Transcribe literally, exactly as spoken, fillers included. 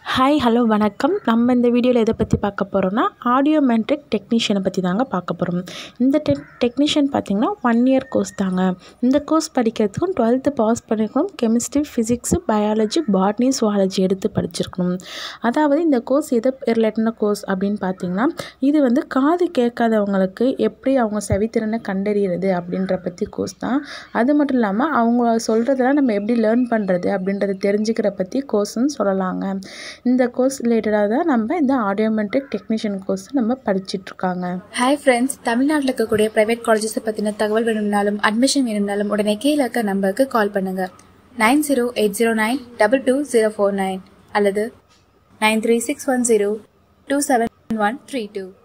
Hi hello வணக்கம். நம்ம இந்த வீடியோவில் எதை பற்றி பார்க்க போகிறோம்னா ஆடியோமெட்ரிக் டெக்னீஷியனை பற்றி தாங்க பார்க்க போகிறோம். இந்த டெக் டெக்னீஷியன் பார்த்திங்கன்னா ஒன் இயர் கோர்ஸ் தாங்க. இந்த கோர்ஸ் படிக்கிறதுக்கும் டுவெல்த்து பாஸ் பண்ணிருக்கணும். Chemistry, physics, biology, botany, zoology எடுத்து படிச்சிருக்கணும். அதாவது இந்த கோர்ஸ் எதை ரிலேட்டடான கோர்ஸ் அப்படின்னு பார்த்திங்கன்னா, இது வந்து காது கேட்காதவங்களுக்கு எப்படி அவங்க செவித்திறனை கண்டறிகிறது அப்படின்ற பற்றி கோர்ஸ் தான். அது மட்டும் இல்லாமல் அவங்க சொல்கிறதெல்லாம் நம்ம எப்படி லேர்ன் பண்ணுறது அப்படின்றத தெரிஞ்சுக்கிற பற்றி கோர்ஸ்ன்னு சொல்லலாங்க. இந்த கோர்ஸ் ரிலேட்டடாக தான் நம்ம இந்த ஆடியோமெட்ரிக் டெக்னீஷியன் கோர்ஸ் நம்ம படிச்சுட்டு இருக்காங்க. ஹாய் ஃப்ரெண்ட்ஸ், தமிழ்நாட்டில் இருக்கக்கூடிய பிரைவேட் காலேஜஸை பற்றின தகவல் வேணும்னாலும் அட்மிஷன் வேணும்னாலும் உடனே கீழே இருக்க நம்பருக்கு கால் பண்ணுங்க. Nine zero eight zero nine double two zero four nine அல்லது nine three six one zero two seven one three two.